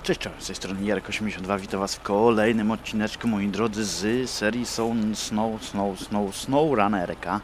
Cześć, cześć, z tej strony Jarek82, witam was w kolejnym odcineczku, moi drodzy, z serii SnowRunnerka.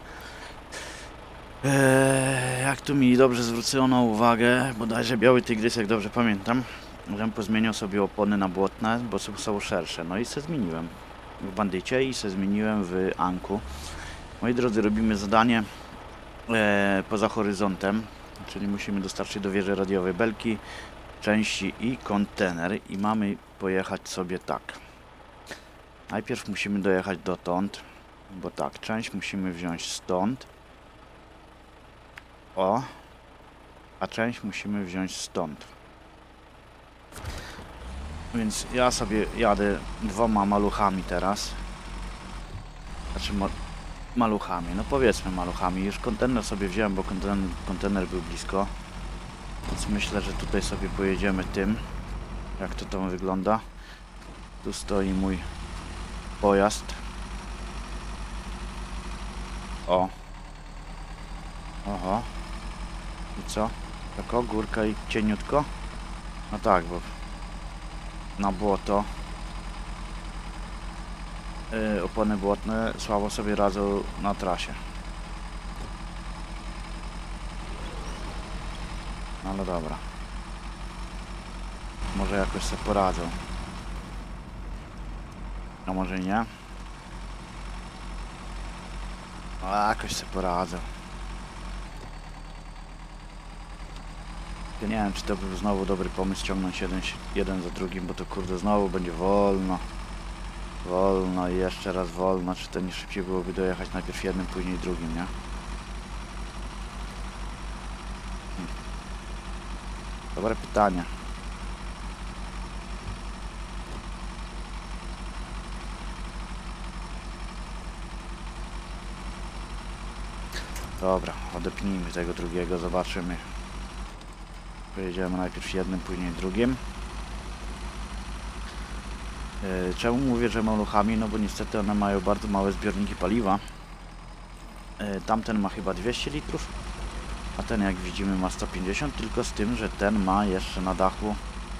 Jak tu mi dobrze zwrócono uwagę, bodajże biały tygrys, jak dobrze pamiętam, że pozmieniał sobie opony na błotne, bo są szersze. No i se zmieniłem w bandycie i se zmieniłem w Anku. Moi drodzy, robimy zadanie poza horyzontem, czyli musimy dostarczyć do wieży radiowej belki, części i kontener i mamy pojechać sobie tak. Najpierw musimy dojechać dotąd, bo tak, część musimy wziąć stąd. O, a część musimy wziąć stąd. Więc ja sobie jadę dwoma maluchami teraz. Znaczy maluchami, no powiedzmy maluchami. Już kontener sobie wziąłem, bo kontener był blisko. Więc myślę, że tutaj sobie pojedziemy tym. Jak to tam wygląda. Tu stoi mój pojazd. O. Oho. I co? Tako, górka i cieniutko? No tak, bo na błoto opony błotne słabo sobie radzą na trasie. Ale dobra. Może jakoś sobie poradzą. A może nie? A jakoś sobie poradzą. Ja nie wiem, czy to był znowu dobry pomysł ciągnąć jeden za drugim, bo to kurde znowu będzie wolno. Wolno i jeszcze raz wolno. Czy to nie szybciej byłoby dojechać najpierw jednym, później drugim, nie? Dobre pytanie. Dobra, odepnijmy tego drugiego, zobaczymy. Pojedziemy najpierw jednym, później drugim. Czemu mówię, że maluchami? No bo niestety one mają bardzo małe zbiorniki paliwa. Tamten ma chyba 200 litrów, a ten, jak widzimy, ma 150, tylko z tym, że ten ma jeszcze na dachu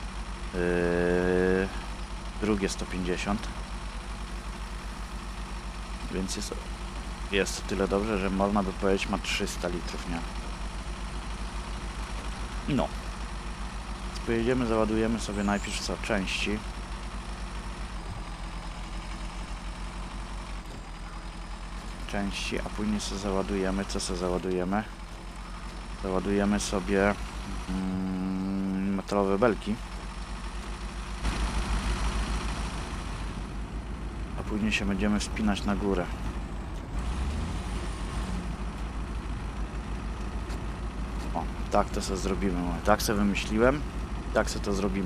drugie 150. Więc jest to tyle dobrze, że można by powiedzieć, ma 300 litrów, nie? No. Pojedziemy, załadujemy sobie najpierw co? Części. A później sobie załadujemy. Co sobie załadujemy? Załadujemy sobie metalowe belki. A później się będziemy wspinać na górę. O, tak to sobie zrobimy. Tak sobie wymyśliłem. Tak sobie to zrobimy.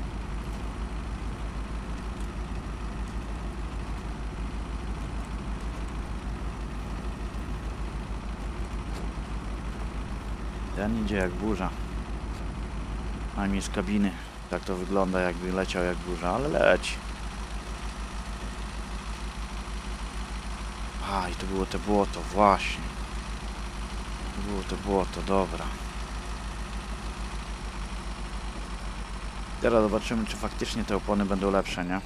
Ten idzie jak burza. Najmniej z kabiny. Tak to wygląda, jakby leciał jak burza, ale leci. A, i to było to błoto, właśnie. To było to błoto, dobra. Teraz zobaczymy, czy faktycznie te opony będą lepsze, nie?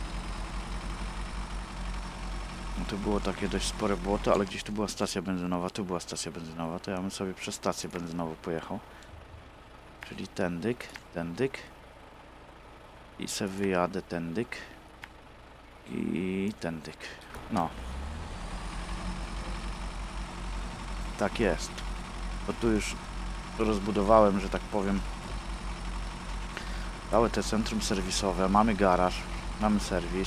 No to było takie dość spore błoto, ale gdzieś tu była stacja benzynowa, to ja bym sobie przez stację benzynową pojechał. Czyli tędyk, tędyk. I se wyjadę tędyk. I tędyk. No. Tak jest. Bo tu już rozbudowałem, że tak powiem, całe te centrum serwisowe. Mamy garaż, mamy serwis.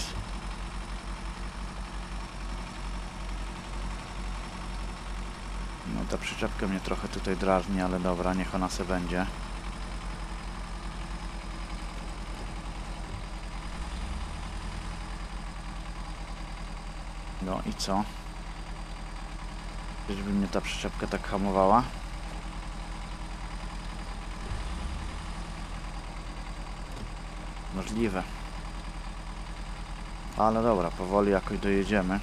No ta przyczepka mnie trochę tutaj drażni, ale dobra, niech ona se będzie. No i co? Czyżby mnie ta przyczepka tak hamowała? Możliwe. Ale dobra, powoli jakoś dojedziemy.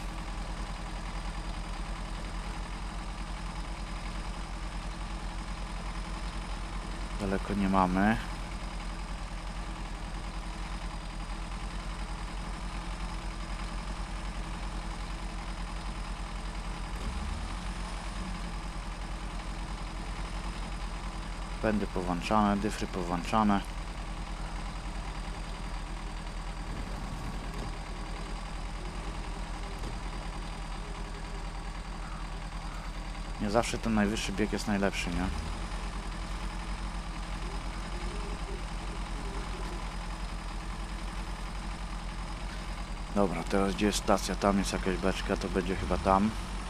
Daleko nie mamy. Pędy powłączane, dyfry powłączane. Nie zawsze ten najwyższy bieg jest najlepszy, nie? Dobra, teraz gdzie jest stacja? Tam jest jakaś beczka, to będzie chyba tam.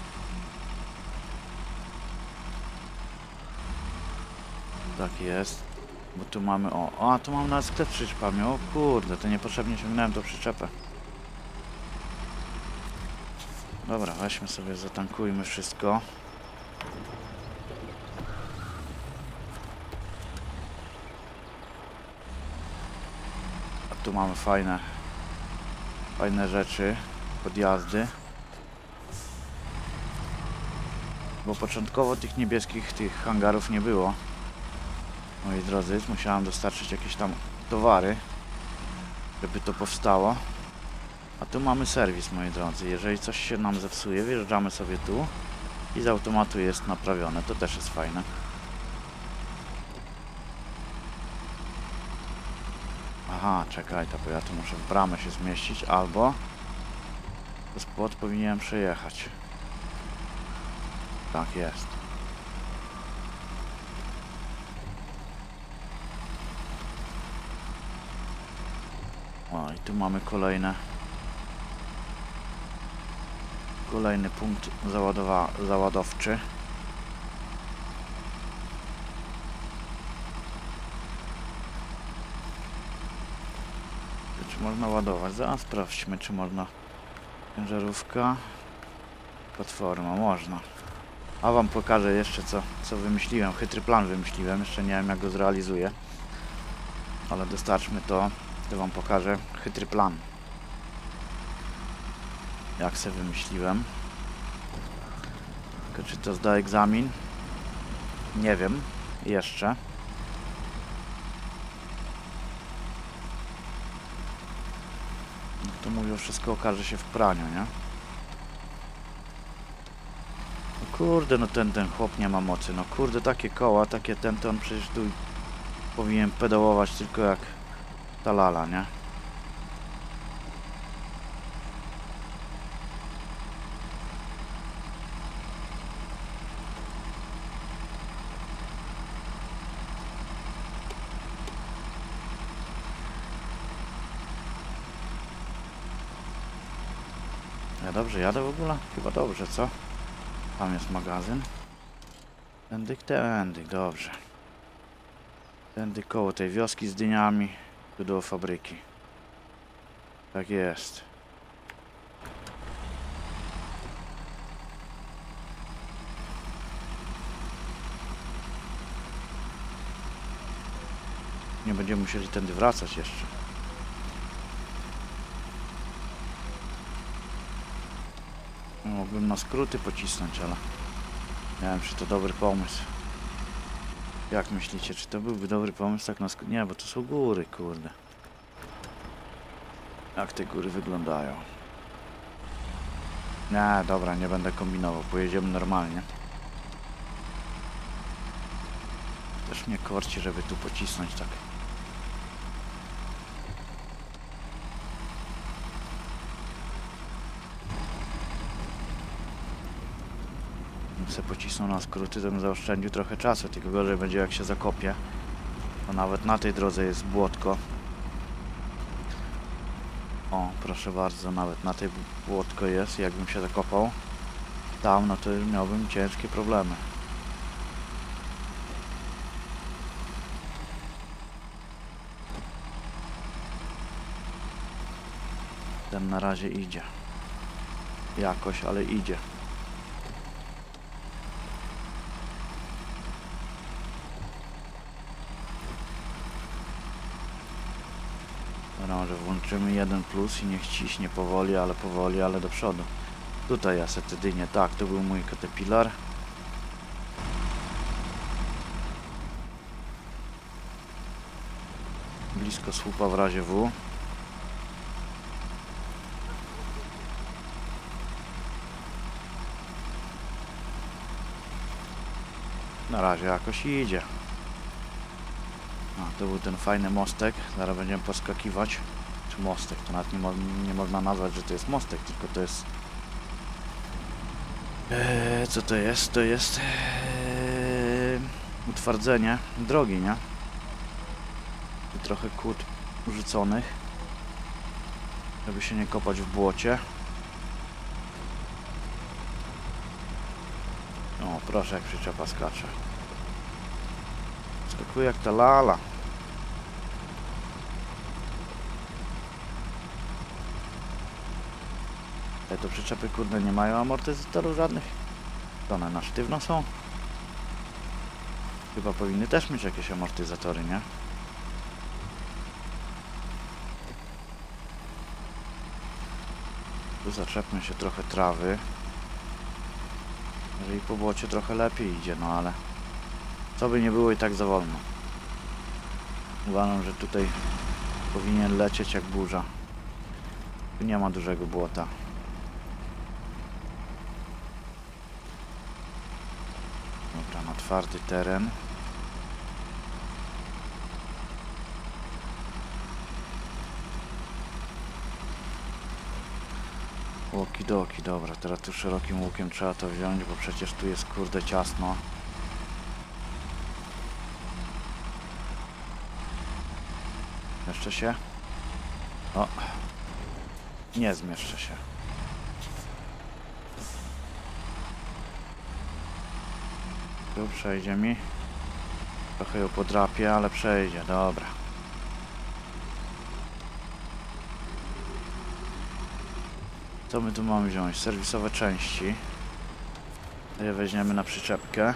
Tak jest. Bo tu mamy, a tu mam nawet sklep z przyczepami. O kurde, to niepotrzebnie ciągnąłem tą przyczepę. Dobra, weźmy sobie, zatankujmy wszystko. A tu mamy fajne rzeczy, podjazdy. Bo początkowo tych niebieskich, tych hangarów nie było. Moi drodzy, musiałem dostarczyć jakieś tam towary, żeby to powstało. A tu mamy serwis, moi drodzy. Jeżeli coś się nam zepsuje, wjeżdżamy sobie tu i z automatu jest naprawione. To też jest fajne. Aha, czekaj, to bo ja tu muszę w bramę się zmieścić, albo przez płot powinienem przejechać. Tak jest. O, i tu mamy kolejny punkt załadowczy. Czy można ładować? Zaraz sprawdźmy, czy można. Ciężarówka, platforma, można. A wam pokażę jeszcze co wymyśliłem. Chytry plan wymyśliłem, jeszcze nie wiem jak go zrealizuję. Ale dostarczmy to wam pokażę chytry plan. Jak se wymyśliłem. Tylko czy to zda egzamin? Nie wiem. Jeszcze. To mówią, wszystko okaże się w praniu, nie? No kurde, no ten chłop nie ma mocy. No kurde, takie koła, takie to on przecież tu powinien pedałować tylko jak ta lala, nie? Ja dobrze jadę w ogóle? Chyba dobrze, co? Tam jest magazyn. Tędy, dobrze. Tędy koło tej wioski z dyniami, tu do fabryki. Tak jest. Nie będziemy musieli tędy wracać jeszcze. Mógłbym na skróty pocisnąć, ale nie wiem, czy to dobry pomysł. Jak myślicie, czy to byłby dobry pomysł tak na skróty? Nie, bo to są góry, kurde. Jak te góry wyglądają? Nie, dobra, nie będę kombinował, pojedziemy normalnie. Też mnie korci, żeby tu pocisnąć tak. Gdybym se pocisnął na skróty, to bym zaoszczędził trochę czasu, tylko gorzej będzie jak się zakopie. Bo nawet na tej drodze jest błotko. O, proszę bardzo, nawet na tej błotko jest. Jakbym się zakopał tam, no to miałbym ciężkie problemy. Ten na razie idzie. Jakoś, ale idzie. Dobra, może włączymy 1+ i niech ciśnie powoli, ale do przodu. Tutaj ja se te dynie, tak, to był mój Caterpillar. Blisko słupa w razie W. Na razie jakoś idzie. A, to był ten fajny mostek. Zaraz będziemy poskakiwać. Czy mostek? To nawet nie można nazwać, że to jest mostek, tylko to jest... co to jest? To jest... utwardzenie drogi, nie? I trochę kłód urzuconych, żeby się nie kopać w błocie. O, proszę, jak przyczepa skacze. Skakuje jak ta lala. Te to przyczepy, kurde, nie mają amortyzatorów żadnych. To one na sztywno są. Chyba powinny też mieć jakieś amortyzatory, nie? Tu zaczepmy się trochę trawy. Jeżeli po błocie trochę lepiej idzie, no ale... Co by nie było, i tak za wolno. Uważam, że tutaj powinien lecieć jak burza. Tu nie ma dużego błota. Dobra, na twardy teren. Okidoki, dobra, teraz tu szerokim łukiem trzeba to wziąć, bo przecież tu jest, kurde, ciasno. Zmieszczę się? O! Nie zmieszczę się. Tu przejdzie mi. Trochę ją podrapię, ale przejdzie, dobra. Co my tu mamy wziąć? Serwisowe części. To je weźmiemy na przyczepkę.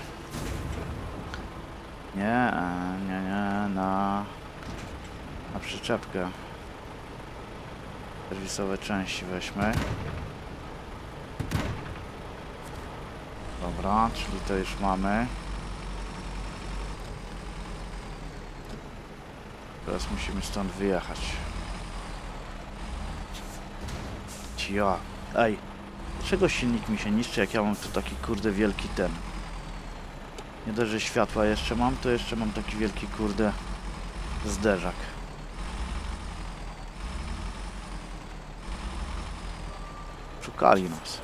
Nie, na przyczepkę. Serwisowe części weźmy. Dobra, czyli to już mamy. Teraz musimy stąd wyjechać. Ja. Ej, dlaczego silnik mi się niszczy, jak ja mam tu taki, kurde, wielki ten? Nie dość, że światła jeszcze mam, to jeszcze mam taki wielki, kurde, zderzak. Szukali nas.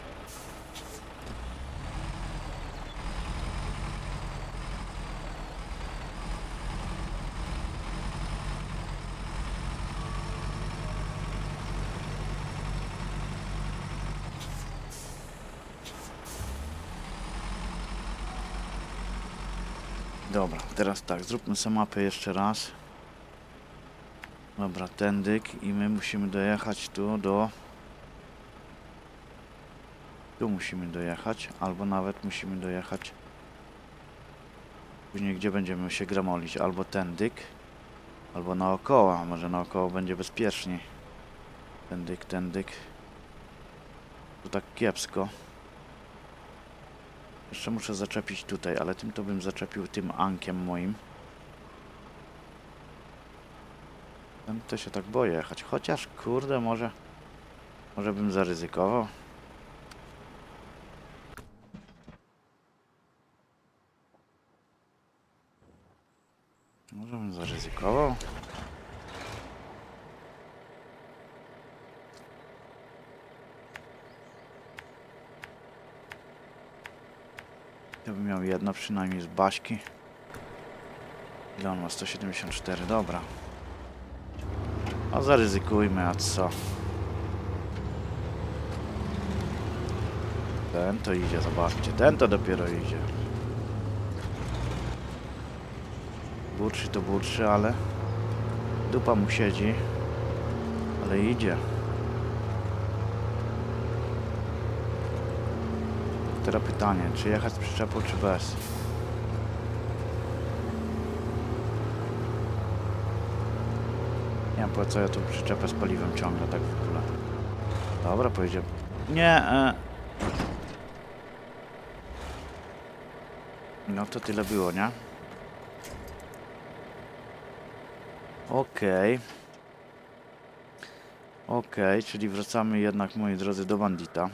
Dobra, teraz tak, zróbmy sobie mapę jeszcze raz. Dobra, tędyk i my musimy dojechać tu do... Tu musimy dojechać, albo nawet musimy dojechać... Później gdzie będziemy się gramolić, albo tędyk, albo naokoło, może naokoło będzie bezpieczniej. Tędyk, tędyk. Tu tak kiepsko. Jeszcze muszę zaczepić tutaj, ale tym to bym zaczepił tym ankiem moim. To się tak boję jechać, chociaż kurde, może bym zaryzykował. Może bym zaryzykował. Ja bym miał jedno przynajmniej z Baśki. Ile on ma? 174, dobra. A zaryzykujmy, a co? Ten to idzie, zobaczcie. Ten to dopiero idzie. Burczy to burczy, ale... Dupa mu siedzi. Ale idzie. Teraz pytanie, czy jechać z przyczepą, czy bez? Nie wiem, po co ja tu przyczepę z paliwem ciągnę tak w ogóle. Dobra, pojedziemy. Nie, No to tyle było, nie? Okej. Okej, czyli wracamy jednak, moi drodzy, do Bandita.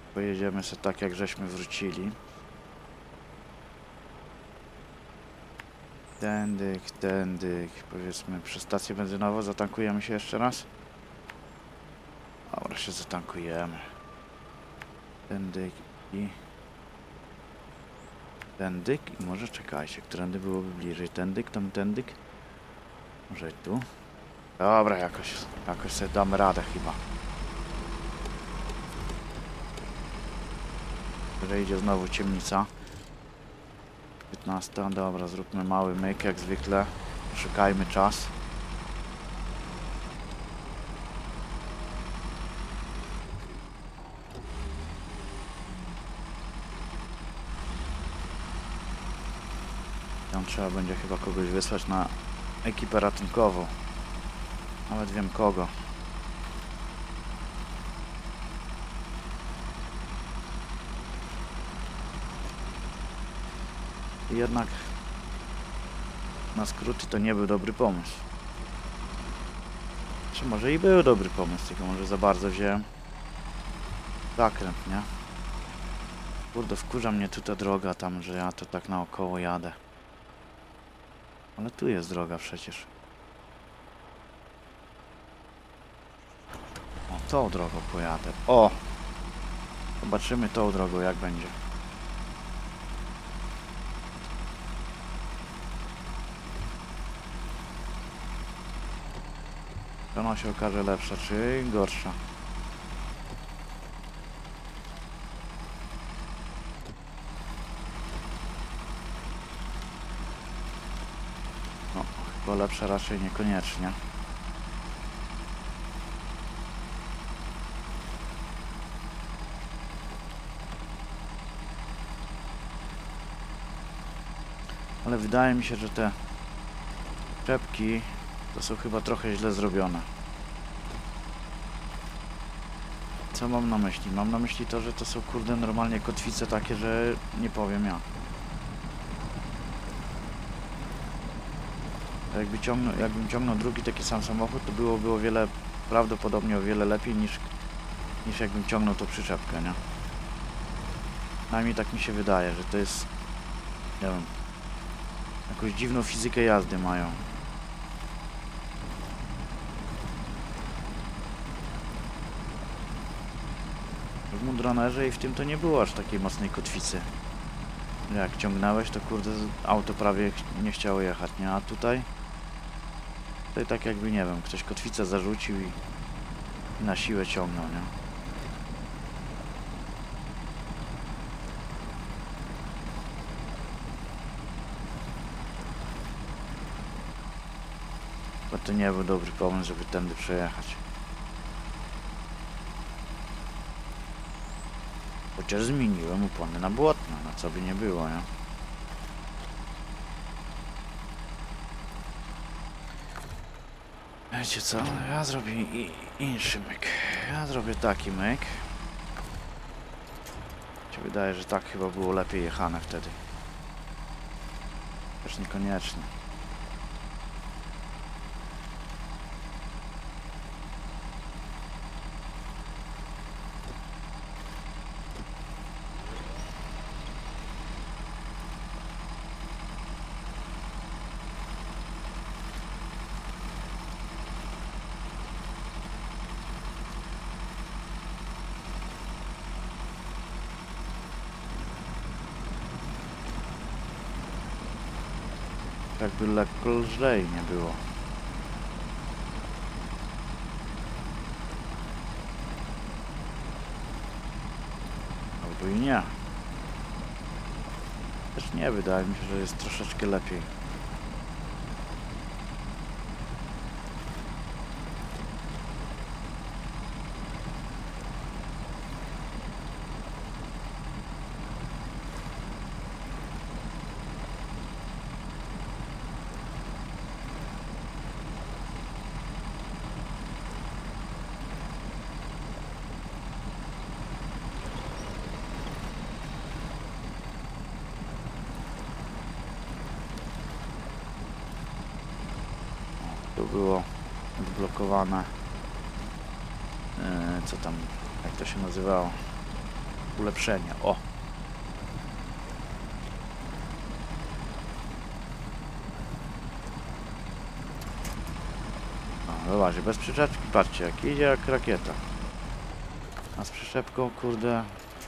Pojedziemy sobie tak, jak żeśmy wrócili. Tędyk, powiedzmy przy stacji benzynową, zatankujemy się jeszcze raz. Dobra, się zatankujemy. Tędyk i może czekajcie, którędy byłoby bliżej, tędyk. Może tu? Dobra, jakoś sobie damy radę chyba. Że idzie znowu ciemnica. 15, dobra, zróbmy mały myk jak zwykle. Szukajmy czas. Tam trzeba będzie chyba kogoś wysłać na ekipę ratunkową. Nawet wiem kogo. I jednak na skróty to nie był dobry pomysł. Czy może i był dobry pomysł, tylko może za bardzo wziąłem zakręt, nie? Kurde, wkurza mnie tu ta droga tam, że ja to tak naokoło jadę. Ale tu jest droga przecież. O, tą drogą pojadę. O! Zobaczymy tą drogą, jak będzie. To ona się okaże lepsza, czy gorsza? No, chyba lepsza raczej niekoniecznie. Ale wydaje mi się, że te czepki to są chyba trochę źle zrobione. Co mam na myśli? Mam na myśli to, że to są kurde normalnie kotwice takie, że nie powiem ja. Jakbym ciągnął drugi taki sam samochód, to byłoby o wiele, prawdopodobnie o wiele lepiej niż jakbym ciągnął tą przyczepkę, nie? Najmniej tak mi się wydaje, że to jest, nie wiem, jakąś dziwną fizykę jazdy mają. W Mudrunnerze i w tym to nie było aż takiej mocnej kotwicy. Jak ciągnąłeś, to kurde auto prawie nie chciało jechać, nie? A tutaj tak jakby, nie wiem, ktoś kotwicę zarzucił i na siłę ciągnął, nie? Bo to nie był dobry pomysł, żeby tędy przejechać. Chociaż zmieniłem opony na błotne, no co by nie było, nie? Wiecie co, ja zrobię inszy myk. Ja zrobię taki myk. Mi się wydaje, że tak chyba było lepiej jechane wtedy. Też niekoniecznie. Jakby lekko lżej nie było. Albo i nie. Też nie, wydaje mi się, że jest troszeczkę lepiej. Tu było odblokowane. Co tam, jak to się nazywało? ulepszenie. O! No właśnie, bez przyczepki, patrzcie, jak idzie jak rakieta. A z przyczepką, kurde...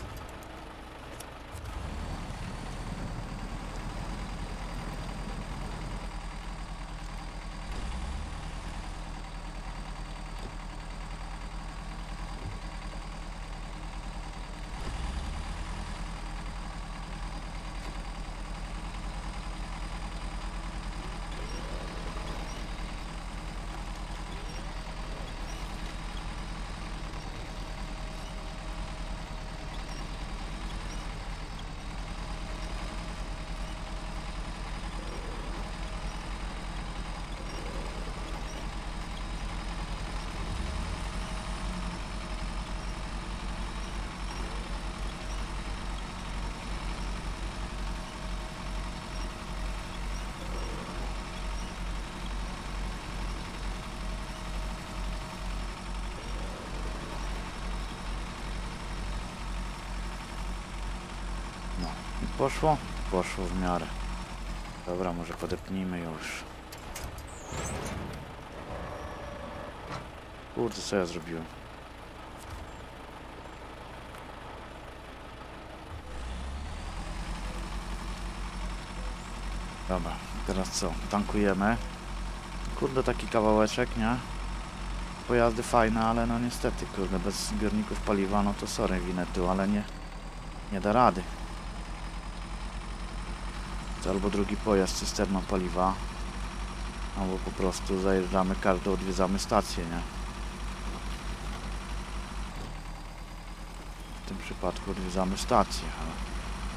No i poszło? Poszło w miarę. Dobra, może podepnijmy już. Kurde, co ja zrobiłem? Dobra, teraz co? Tankujemy. Kurde, taki kawałeczek, nie? Pojazdy fajne, ale no niestety, kurde, bez zbiorników paliwa, no to sorry, Winnetou, ale nie da rady. To albo drugi pojazd, cysterna paliwa, albo po prostu zajeżdżamy każdą, odwiedzamy stację, nie? W tym przypadku odwiedzamy stację, ale...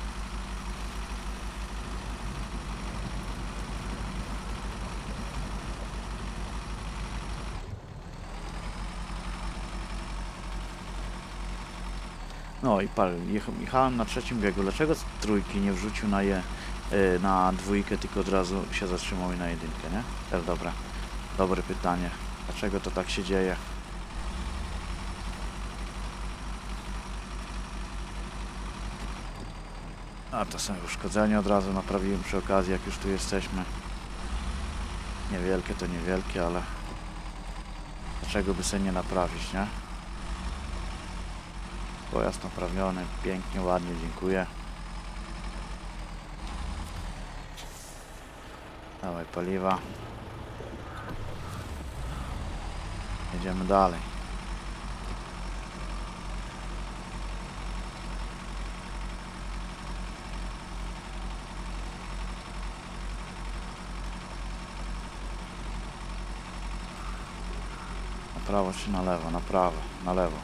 No i jechałem na trzecim biegu. Dlaczego z trójki nie wrzucił na dwójkę, tylko od razu się zatrzymał i na jedynkę, nie? Też dobre pytanie. Dlaczego to tak się dzieje? A to są uszkodzenia, od razu naprawiłem przy okazji, jak już tu jesteśmy. Niewielkie to niewielkie, ale dlaczego by sobie nie naprawić, nie? Pojazd naprawiony, pięknie, ładnie, dziękuję. Dawaj paliwa. Jedziemy dalej. Na prawo czy na lewo? Na prawo, na lewo.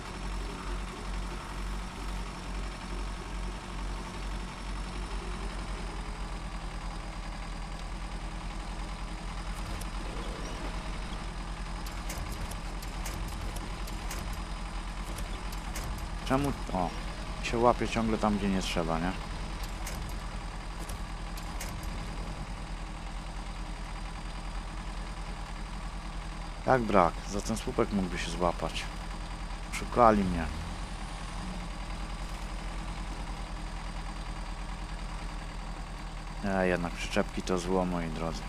Czemu? O, się łapie ciągle tam, gdzie nie trzeba, nie? Jak brak? Za ten słupek mógłby się złapać. Szukali mnie. Jednak przyczepki to zło, moi drodzy.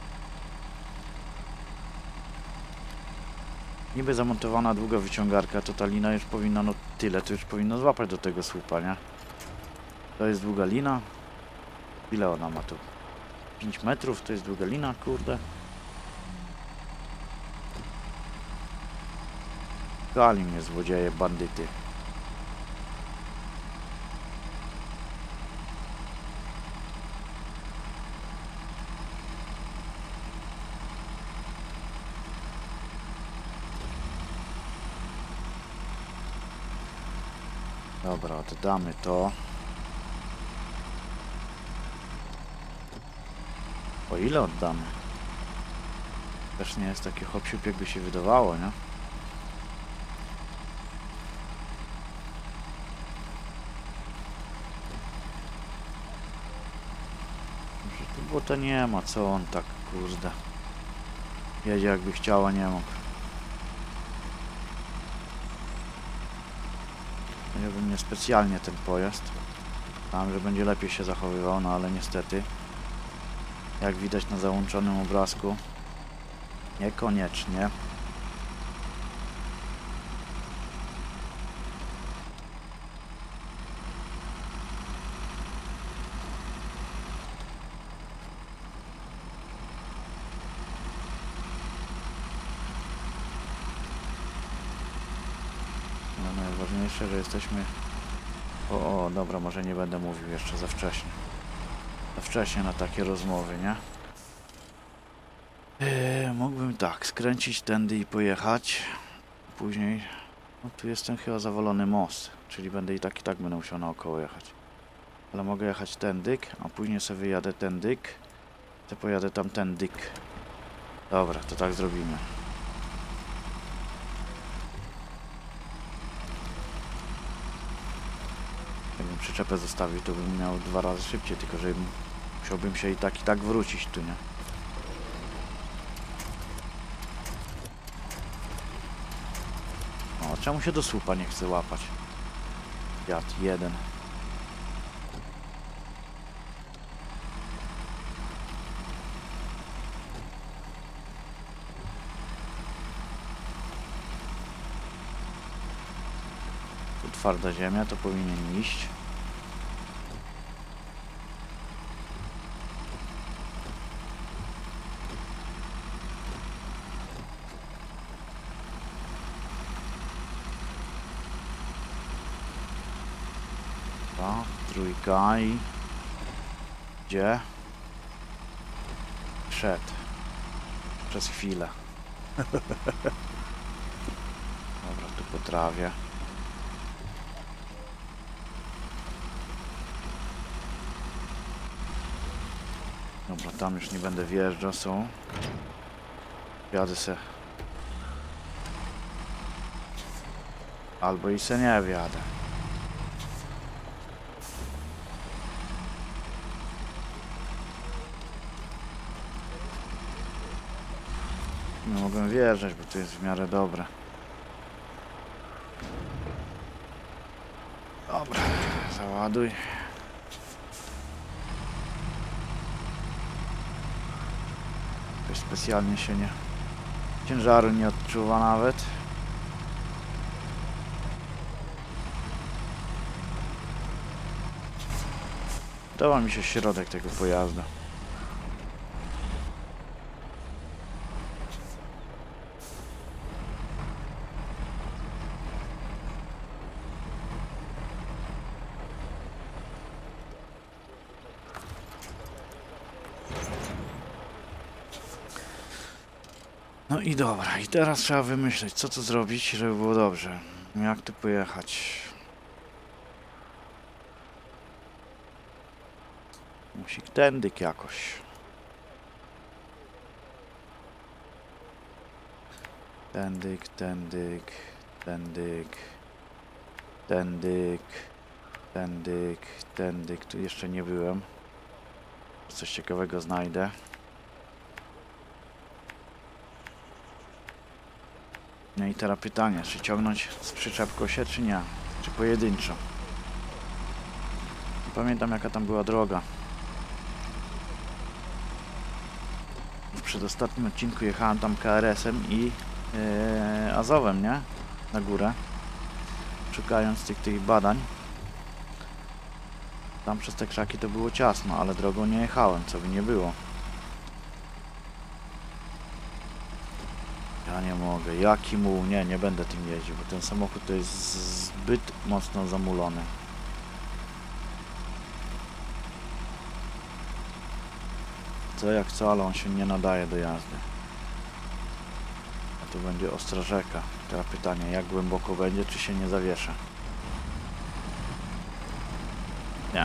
Niby zamontowana długa wyciągarka, to ta lina już powinna, no tyle, to już powinno złapać do tego słupa, nie? To jest długa lina. Ile ona ma tu? 5 metrów to jest długa lina, kurde. Gali mnie złodzieje, bandyty. Dobra, oddamy to. O ile oddamy? Też nie jest takie hop-siup, jakby się wydawało, nie? Bo to nie ma, co on tak, kurde. Jedzie jakby chciał, a nie mógł. Wziąłbym niespecjalnie ten pojazd. Myślałem, że będzie lepiej się zachowywał, no ale niestety, jak widać na załączonym obrazku, niekoniecznie. No najważniejsze, że jesteśmy... O, dobra, może nie będę mówił jeszcze za wcześnie. Za wcześnie na takie rozmowy, nie? Mógłbym tak, skręcić tędy i pojechać. Później... No tu jest ten chyba zawalony most, czyli będę i tak będę musiał naokoło jechać. Ale mogę jechać tędyk, a później sobie wyjadę tędyk. To pojadę tam tędyk. Dobra, to tak zrobimy. Jakbym przyczepę zostawił, to bym miał 2 razy szybciej, tylko że musiałbym się i tak wrócić tu, nie? O, czemu się do słupa nie chce łapać? Fiat 1. Tu twarda ziemia, to powinien iść. Trójka i... Gdzie? Szedł. Przez chwilę. Dobra, tu po trawie. Dobra, tam już nie będę wjeżdżał, są. Jadę se. Albo i se nie wjadę. Nie mogę wjeżdżać, bo to jest w miarę dobre. Dobra, załaduj. Jakoś specjalnie się nie... Ciężaru nie odczuwa nawet. Podoba mi się środek tego pojazdu. No i dobra, i teraz trzeba wymyśleć, co tu zrobić, żeby było dobrze. Jak tu pojechać? Musi tędyk jakoś. Tędyk, tędyk, tędyk, tędyk, tędyk, tędyk. Tu jeszcze nie byłem. Coś ciekawego znajdę. No i teraz pytanie, czy ciągnąć z przyczepką się, czy nie? Czy pojedynczo? Nie pamiętam, jaka tam była droga. W przedostatnim odcinku jechałem tam KRS-em i Azowem, nie? Na górę. Szukając tych badań. Tam przez te krzaki to było ciasno, ale drogą nie jechałem, co by nie było. Ja nie mogę. Jaki muł? Nie będę tym jeździł, bo ten samochód to jest zbyt mocno zamulony. Co jak co, ale on się nie nadaje do jazdy. A tu będzie ostra rzeka. Teraz pytanie, jak głęboko będzie, czy się nie zawieszę? Nie.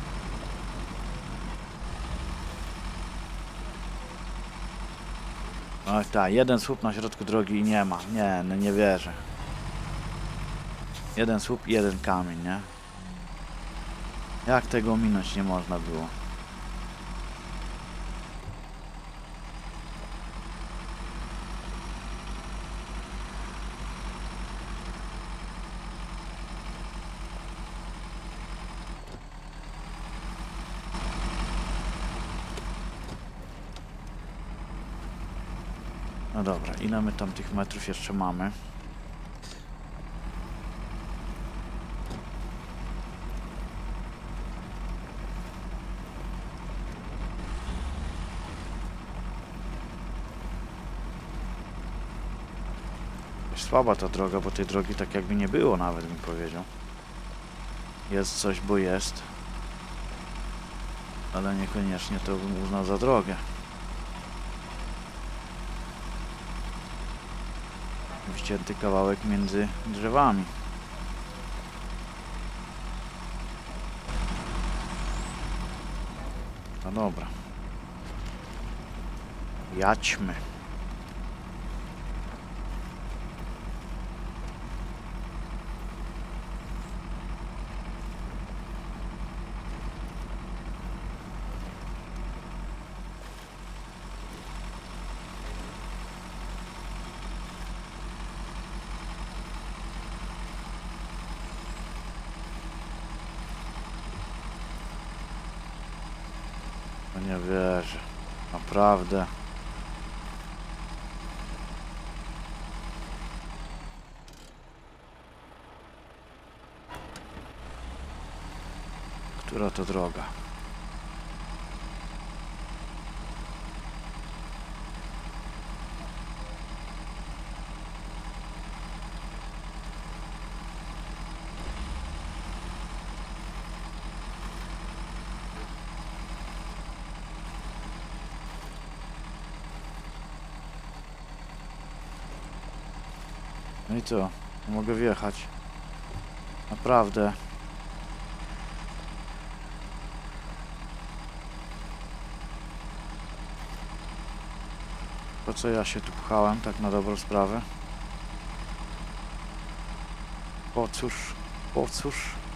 Oj tak, jeden słup na środku drogi i nie ma. Nie, no nie wierzę. Jeden słup i jeden kamień, nie? Jak tego ominąć nie można było? No dobra, ile my tam tych metrów jeszcze mamy? Słaba ta droga, bo tej drogi tak jakby nie było nawet, bym powiedział. Jest coś, bo jest. Ale niekoniecznie to bym uznał za drogę. Wcięty kawałek między drzewami. No dobra. Jadźmy. No nie wierzę. Naprawdę. Która to droga? No i co? Nie mogę wjechać. Naprawdę. Po co ja się tu pchałem, tak na dobrą sprawę? Po cóż? Po cóż?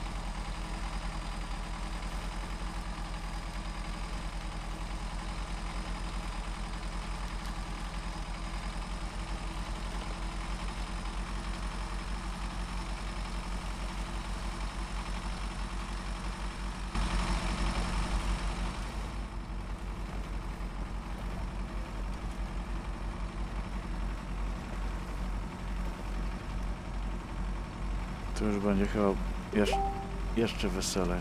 To już będzie chyba jeszcze weselej.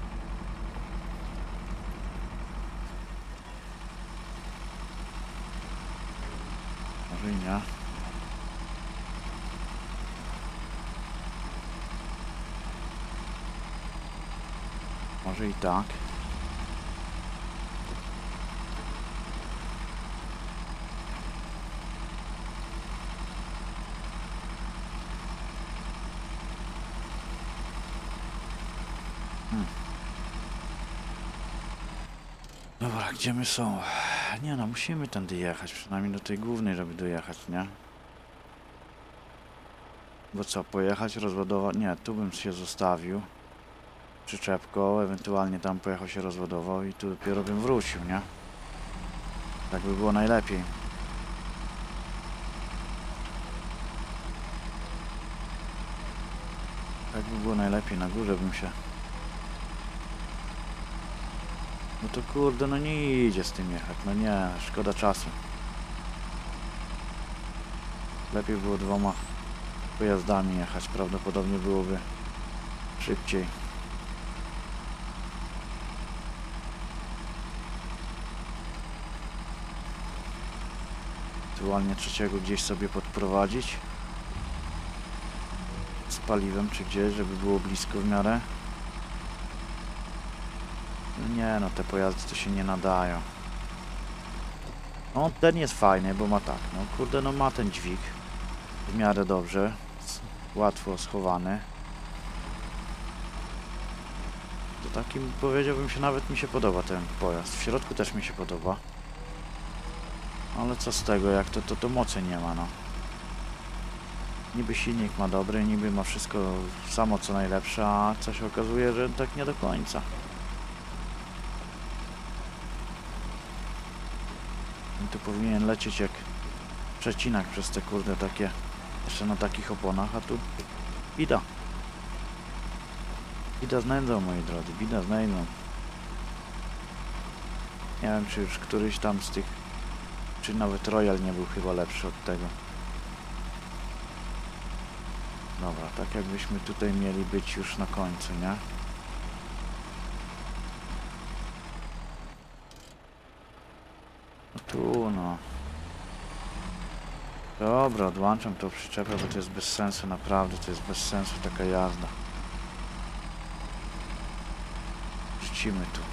Może i nie. Może i tak. Dobra, gdzie my są? Nie no, musimy tędy jechać, przynajmniej do tej głównej, żeby dojechać, nie? Bo co, pojechać, rozładować? Nie, tu bym się zostawił. Przyczepką, ewentualnie tam pojechał się rozładował i tu dopiero bym wrócił, nie? Tak by było najlepiej. Tak by było najlepiej, na górze bym się... No to kurde, no nie idzie z tym jechać, no nie, szkoda czasu. Lepiej było dwoma pojazdami jechać, prawdopodobnie byłoby szybciej. Ewentualnie trzeciego gdzieś sobie podprowadzić. Z paliwem czy gdzieś, żeby było blisko w miarę. No nie no, te pojazdy to się nie nadają. No ten jest fajny, bo ma tak, no kurde, no ma ten dźwig w miarę dobrze, łatwo schowany. To takim powiedziałbym się, nawet mi się podoba ten pojazd. W środku też mi się podoba. Ale co z tego, jak to mocy nie ma, no. Niby silnik ma dobry, niby ma wszystko samo co najlepsze, a co się okazuje, że tak nie do końca. I tu powinien lecieć jak przecinak przez te kurde takie, jeszcze na takich oponach, a tu bida. Bida znajdą, moi drodzy, bida znajdą. Nie wiem, czy już któryś tam z tych Czy nawet Royal nie był chyba lepszy od tego. Dobra, tak jakbyśmy tutaj mieli być już na końcu, nie? No tu no. Dobra, odłączam tą przyczepę, bo to jest bez sensu, naprawdę to jest bez sensu taka jazda. Wrzucimy tu.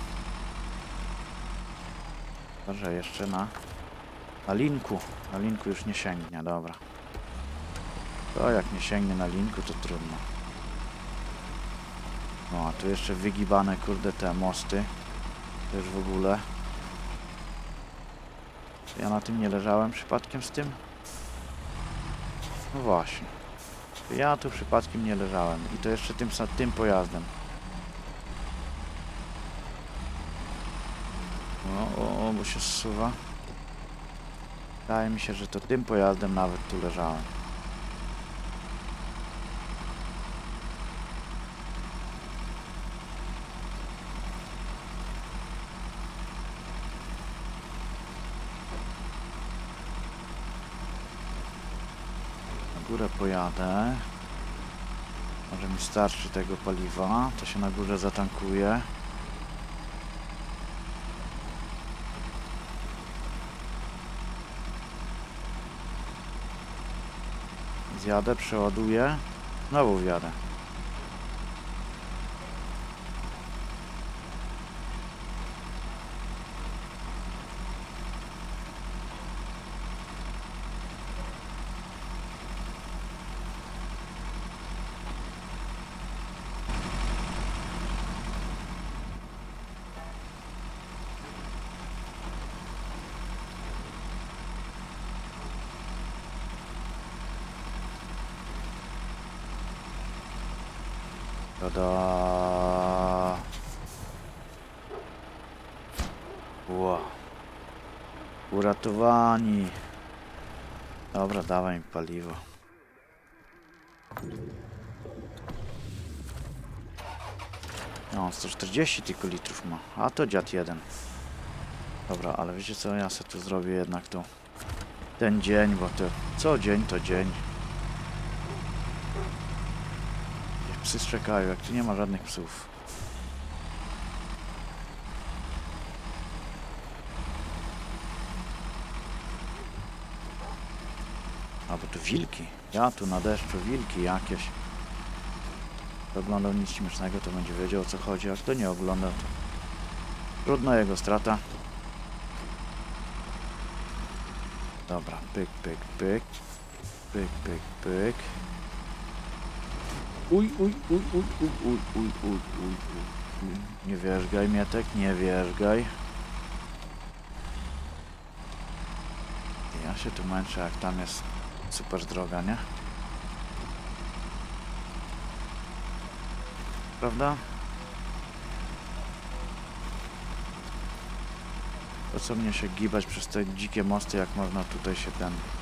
Dobrze, jeszcze na linku. Na linku już nie sięgnie, dobra. To jak nie sięgnie na linku, to trudno. No, a tu jeszcze wygibane, kurde, te mosty. To już w ogóle. Czy ja na tym nie leżałem przypadkiem z tym? No właśnie. Ja tu przypadkiem nie leżałem. I to jeszcze tym pojazdem. O, bo się zsuwa. Wydaje mi się, że to tym pojazdem nawet tu leżałem. Na górę pojadę. Może mi starczy tego paliwa. To się na górze zatankuje. Zjadę, przeładuję. Znowu wjadę. Tada! Wow. Uratowani. Dobra, dawaj mi paliwo. No, 140 tylko litrów ma. A to dziad jeden. Dobra, ale wiecie co? Ja sobie tu zrobię jednak to. Ten dzień, bo to co dzień to dzień. Psy szczekają, jak tu nie ma żadnych psów. A bo tu wilki. Ja tu na deszczu wilki jakieś. Kto oglądał nic śmiesznego, to będzie wiedział, o co chodzi, a kto nie oglądał, to trudno, jego strata. Dobra, pyk, pyk, pyk. Pyk, pyk, pyk. Uj. Nie wierzgaj, Mietek, nie wierzgaj. Ja się tu męczę, jak tam jest super droga, nie? Prawda? Po co mnie się gibać przez te dzikie mosty, jak można tutaj się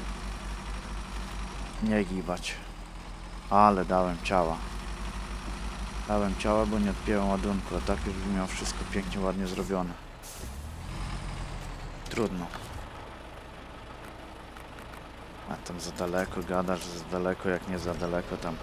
nie gibać. Ale dałem ciała. Dałem ciała, bo nie odpięłem ładunku, a tak już bym miał wszystko pięknie, ładnie zrobione. Trudno. A tam za daleko gadasz, za daleko, jak nie za daleko tam.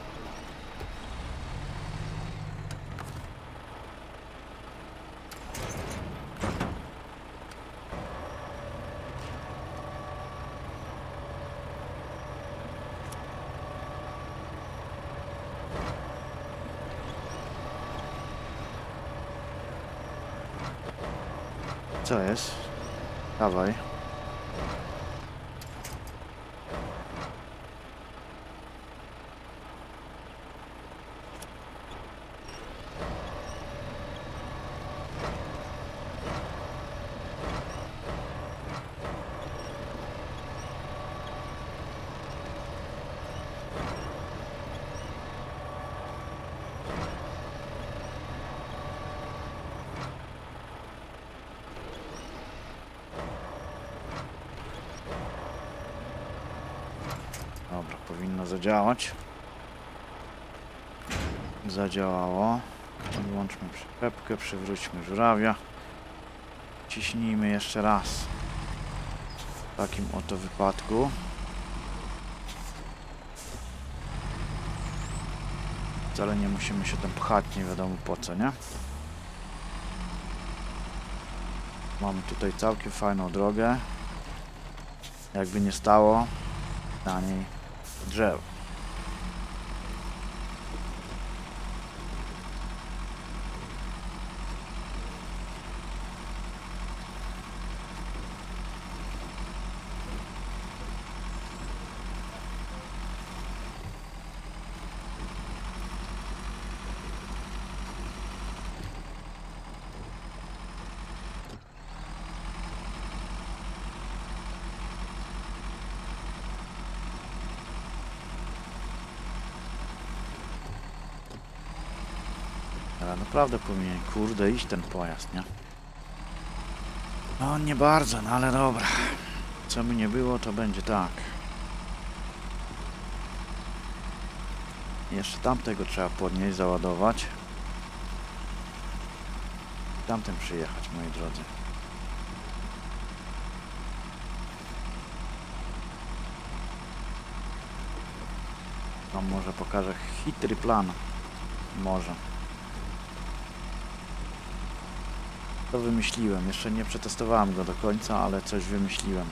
Co jest? Dawaj. Dobra, powinno zadziałać. Zadziałało. Odłączmy przyczepkę, przywróćmy żurawia. Ciśnijmy jeszcze raz. W takim oto wypadku. Wcale nie musimy się tam pchać, nie wiadomo po co, nie? Mamy tutaj całkiem fajną drogę. Jakby nie stało, na niej drzewo. Ale naprawdę powinien, kurde, iść ten pojazd, nie? No nie bardzo, no ale dobra. Co by nie było, to będzie tak. Jeszcze tamtego trzeba podnieść, załadować. Tamtym przyjechać, moi drodzy. Wam może pokażę chytry plan. Może. To wymyśliłem. Jeszcze nie przetestowałem go do końca, ale coś wymyśliłem.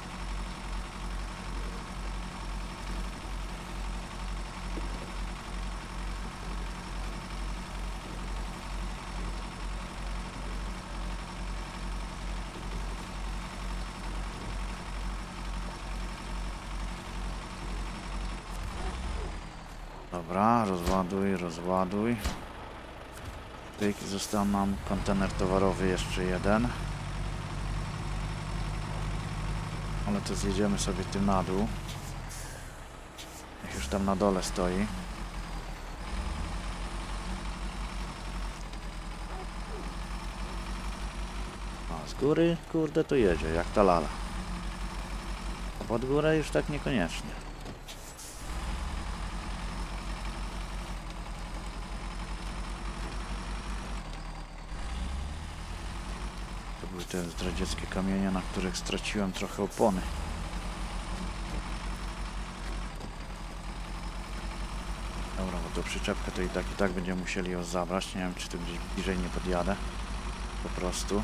Dobra, rozładuj, rozładuj. Tutaj został nam kontener towarowy jeszcze jeden. Ale to zjedziemy sobie tym na dół. Niech już tam na dole stoi. A z góry, kurde, to jedzie, jak ta lala. A pod górę już tak niekoniecznie. To były te zdradzieckie kamienie, na których straciłem trochę opony. Dobra, bo to przyczepkę to i tak będziemy musieli ją zabrać. Nie wiem, czy tu gdzieś bliżej nie podjadę. Po prostu.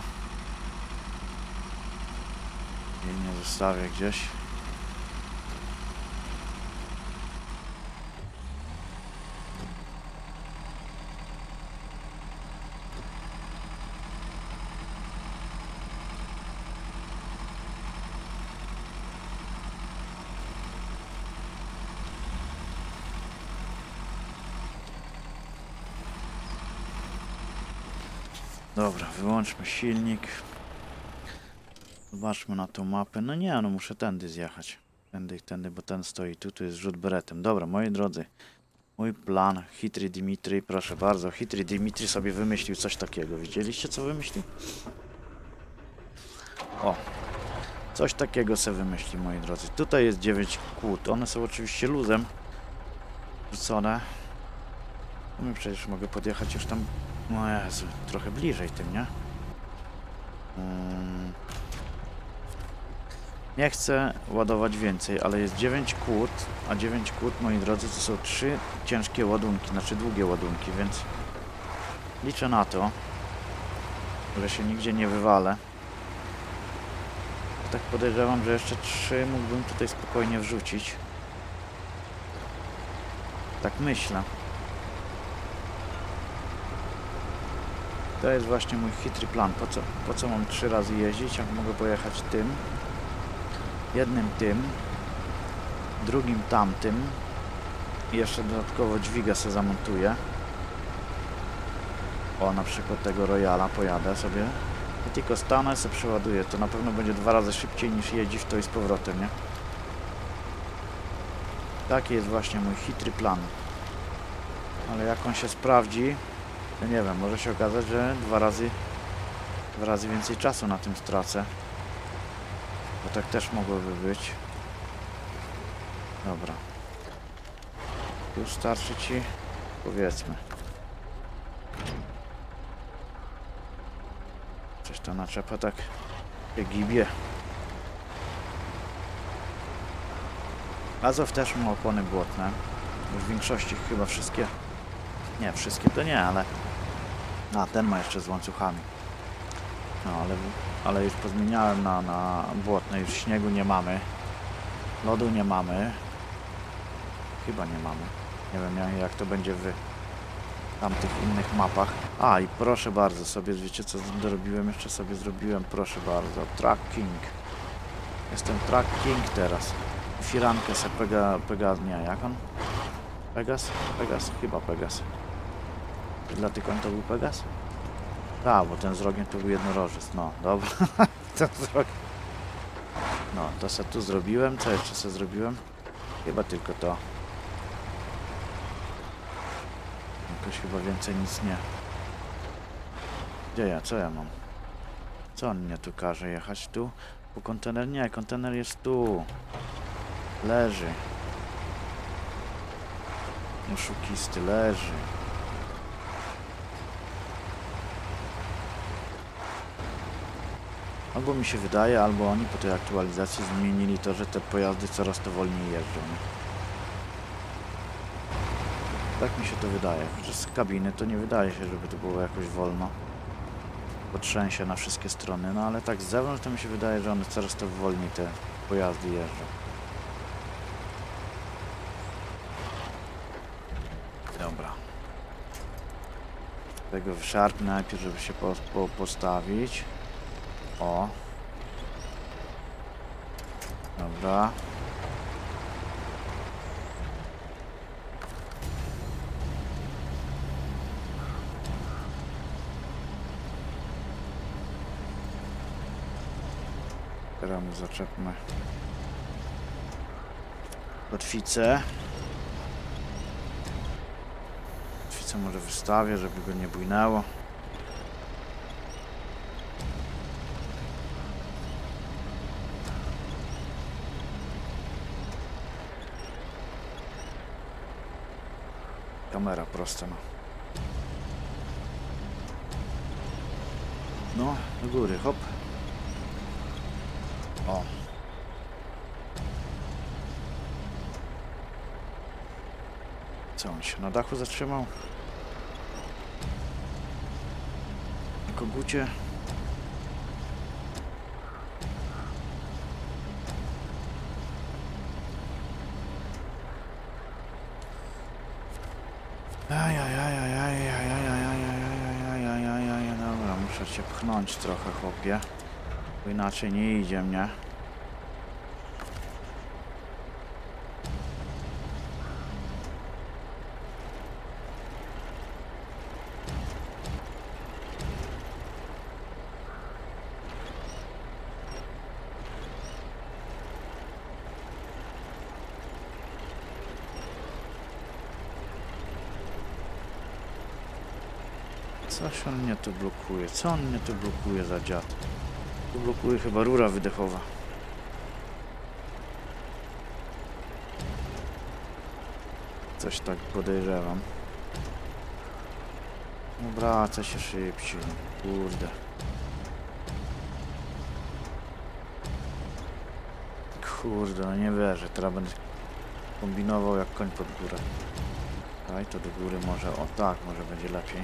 Jej nie zostawię gdzieś. Dobra, wyłączmy silnik. Zobaczmy na tą mapę. No nie, no muszę tędy zjechać. Tędy, bo ten stoi tu, tu jest rzut beretem. Dobra, moi drodzy. Mój plan, Chytry Dimitri, proszę bardzo. Chytry Dimitri sobie wymyślił coś takiego. Widzieliście, co wymyślił? O! Coś takiego sobie wymyśli, moi drodzy. Tutaj jest 9 kłód. One są oczywiście luzem rzucone. No przecież mogę podjechać już tam... No Jezu, trochę bliżej tym, nie? Nie chcę ładować więcej, ale jest 9 kłód, a 9 kłód, moi drodzy, to są 3 ciężkie ładunki, znaczy długie ładunki, więc liczę na to, że się nigdzie nie wywalę. Tak podejrzewam, że jeszcze 3 mógłbym tutaj spokojnie wrzucić. Tak myślę. To jest właśnie mój chytry plan. Po co mam 3 razy jeździć, jak mogę pojechać tym, jednym tym, drugim tamtym i jeszcze dodatkowo dźwiga sobie zamontuję. O, na przykład tego Royala pojadę sobie i tylko stanę, sobie przeładuję. To na pewno będzie 2 razy szybciej niż jeździć to i z powrotem, nie? Taki jest właśnie mój chytry plan. Ale jak on się sprawdzi, to nie wiem, może się okazać, że 2 razy więcej czasu na tym stracę. Bo tak też mogłoby być. Dobra. Już starczy ci? Powiedzmy. Coś ta naczepa tak się gibie. Azow też ma opony błotne. Już w większości chyba wszystkie. Nie, wszystkie to nie, ale... A, ten ma jeszcze z łańcuchami. No, ale już pozmieniałem na błotne. Już śniegu nie mamy. Lodu nie mamy. Chyba nie mamy. Nie wiem jak to będzie w tamtych innych mapach. A, i proszę bardzo sobie, wiecie co dorobiłem? Jeszcze sobie zrobiłem, proszę bardzo, Track King. Jestem Track King teraz. Firankę se Pegas, nie, jak on? Pegas? Pegas? Chyba Pegas. Dla tych koń to był Pegas? Tak, bo ten z rogiem to był jednorożec, no, dobra. Ten z rogiem. No, to se tu zrobiłem, co jeszcze se zrobiłem? Chyba tylko to. Jakoś chyba więcej nic nie. Gdzie ja? Co ja mam? Co on mnie tu każe jechać? Tu? Po kontener? Nie, kontener jest tu. Leży. Oszukisty, leży. Albo mi się wydaje, albo oni po tej aktualizacji zmienili to, że te pojazdy coraz to wolniej jeżdżą. Tak mi się to wydaje, że z kabiny to nie wydaje się, żeby to było jakoś wolno. Potrzęsie na wszystkie strony, no ale tak z zewnątrz to mi się wydaje, że one coraz to wolniej te pojazdy jeżdżą. Dobra. Tego wyszarpnę najpierw, żeby się postawić. O. Dobra. Teraz mu zaczepmy kotwicę. Kotwicę może wystawię, żeby go nie bujnęło. Kamera prosta, no. No, do góry, hop. O. Co on się na dachu zatrzymał? Na kogucie. Dobra, muszę cię pchnąć trochę, chłopie. Bo inaczej nie idzie mnie. Coś on mnie tu blokuje. Co on mnie tu blokuje za dziad? Tu blokuje chyba rura wydechowa. Coś tak podejrzewam. Obraca się szybciej. Kurde. Kurde, no nie wierzę. Teraz będę kombinował jak koń pod górę. Daj to do góry może. O tak, może będzie lepiej.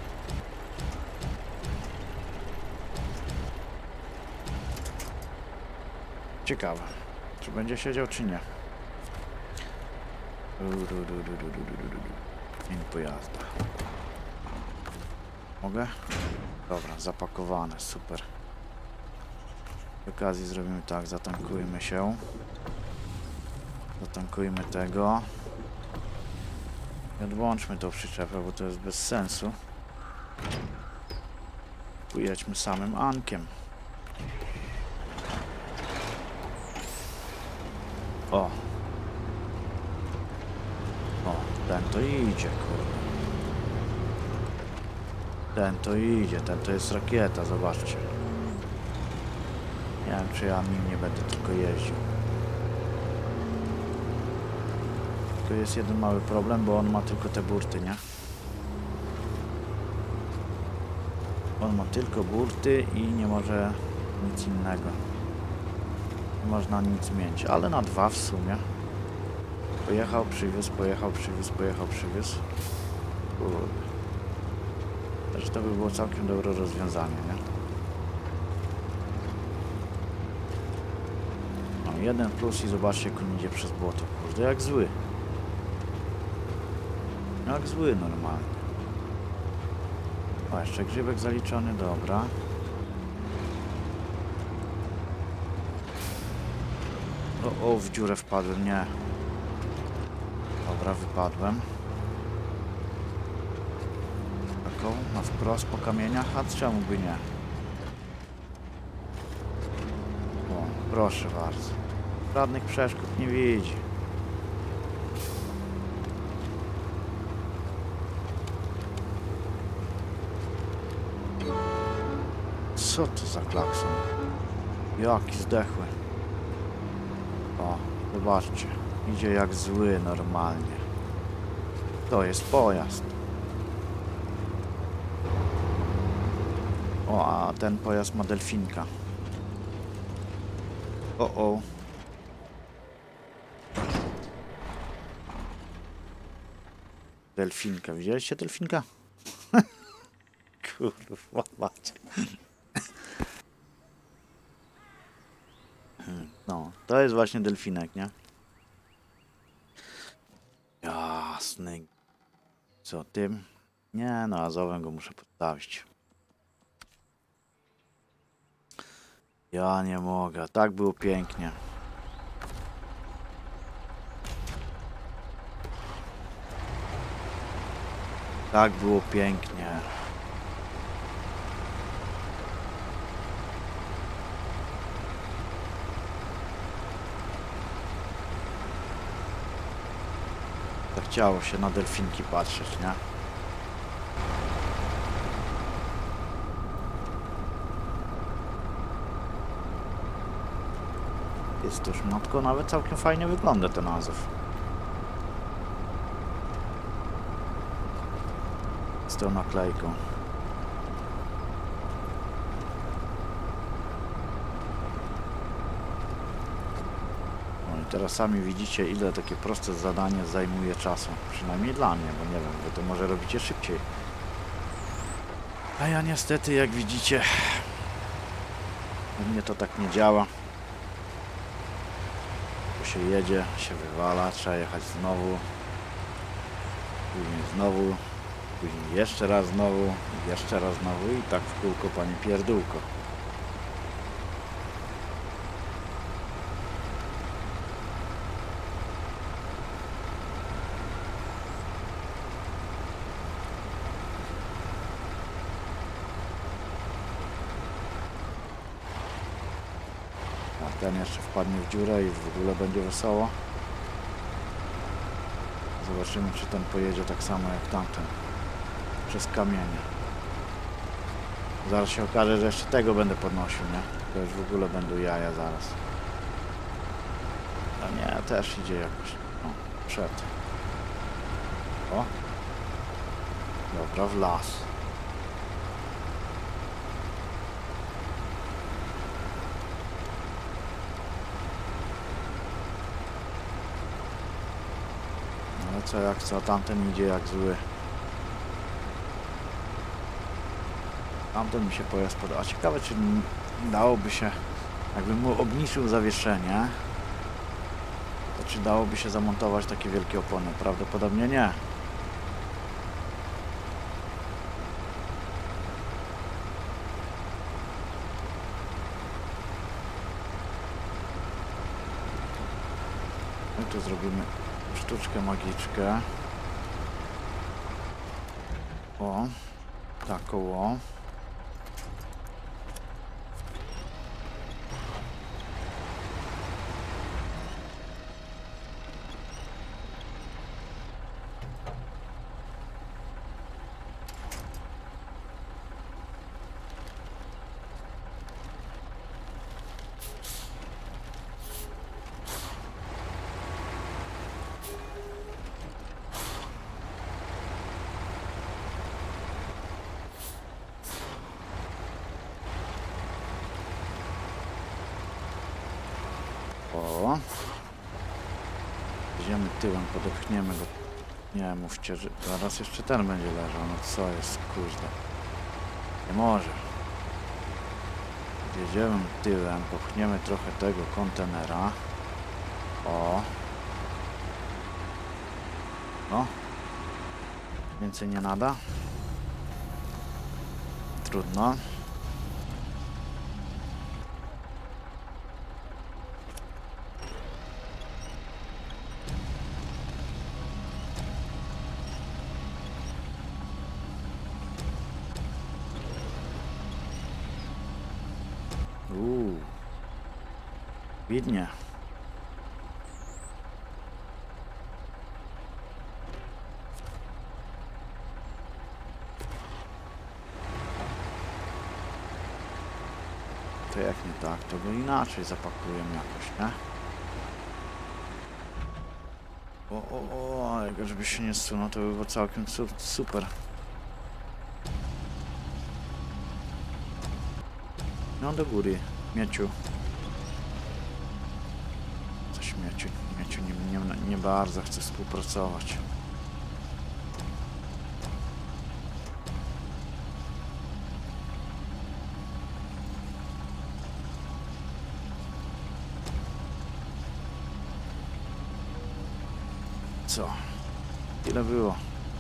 Ciekawe, czy będzie siedział, czy nie. In pojazda. Mogę? Dobra, zapakowane, super. Z okazji zrobimy tak, zatankujmy się. Zatankujmy tego. I odłączmy tą przyczepę, bo to jest bez sensu. Pojedźmy samym Ankiem. O! O, ten to idzie, kurde. Ten to idzie, ten to jest rakieta, zobaczcie. Nie wiem, czy ja nim nie będę tylko jeździł. Tylko jest jeden mały problem, bo on ma tylko te burty, nie? On ma tylko burty i nie może nic innego. Nie można nic zmienić, ale na 2 w sumie. Pojechał, przywiózł, pojechał, przywiózł, pojechał, przywiózł. Kurde. Też to by było całkiem dobre rozwiązanie, nie? No, jeden plus i zobaczcie, jak on idzie przez błoto. Kurde, jak zły. Jak zły normalnie. O, jeszcze grzybek zaliczony, dobra. O, w dziurę wpadłem, nie. Dobra, wypadłem. Taką, na wprost po kamieniach, a czemu by nie? O, proszę bardzo. Żadnych przeszkód nie widzi. Co to za klakson? Jaki zdechły. O, zobaczcie. Idzie jak zły normalnie. To jest pojazd. O, a ten pojazd ma delfinka. O. Delfinka. Widzieliście delfinka? Kurwa, macie. No, to jest właśnie delfinek, nie? Jasny. Co, tym? Nie, no, azowem go muszę podstawić. Ja nie mogę. Tak było pięknie. Tak było pięknie. Tak chciało się na delfinki patrzeć, nie? Jest to szmatko, nawet całkiem fajnie wygląda ten Azov. Z tą naklejką. No i teraz sami widzicie, ile takie proste zadanie zajmuje czasu. Przynajmniej dla mnie, bo nie wiem, wy to może robicie szybciej. A ja niestety, jak widzicie, u mnie to tak nie działa. Się jedzie, się wywala, trzeba jechać znowu, później znowu, później jeszcze raz znowu, jeszcze raz znowu i tak w kółko, pani pierdółko. Ten jeszcze wpadnie w dziurę i w ogóle będzie wesoło. Zobaczymy, czy ten pojedzie tak samo jak tamten. Przez kamienie. Zaraz się okaże, że jeszcze tego będę podnosił, nie? To już w ogóle będą jaja zaraz. A nie, też idzie jakoś. O, przed. O. Dobra, w las. Co jak co, tamten idzie jak zły. Tamten mi się pojazd podoba. A ciekawe, czy dałoby się, jakbym mu obniżył zawieszenie, to czy dałoby się zamontować takie wielkie opony? Prawdopodobnie nie. My tu zrobimy sztuczkę magiczkę. O, taką o. Idziemy tyłem, podepchniemy go. Nie mówcie, że zaraz jeszcze ten będzie leżał. No co jest, kurde. Nie może. Jedziemy tyłem, popchniemy trochę tego kontenera. O. No. Więcej nie nada. Trudno. Widnie. To jak nie tak, to go inaczej zapakujemy jakoś, nie? Ale żeby się nie zsunął, to by było całkiem super. No do góry, Mieciu. Coś Mieciu nie bardzo chce współpracować. Co? Ile było?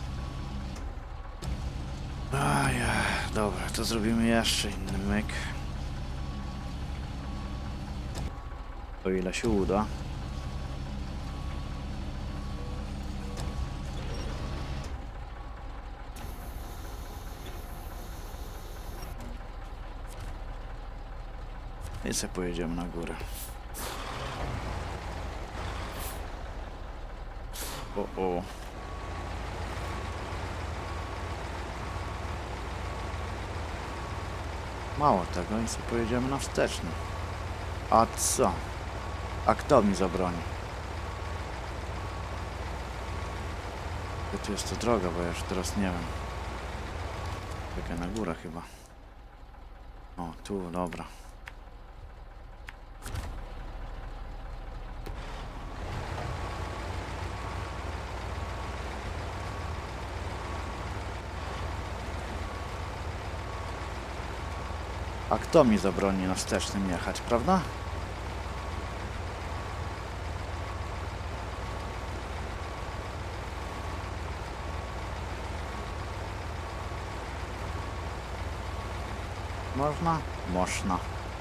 Dobra, to zrobimy jeszcze inny myk. O ile się uda. I sobie pojedziemy na górę. O. Mało tego i sobie pojedziemy na wsteczny. A co? A kto mi zabroni? Gdzie tu jest to droga, bo ja już teraz nie wiem. Czekaj, na górę chyba. O, tu, dobra. A kto mi zabroni na wstecznym jechać, prawda? Można? Można.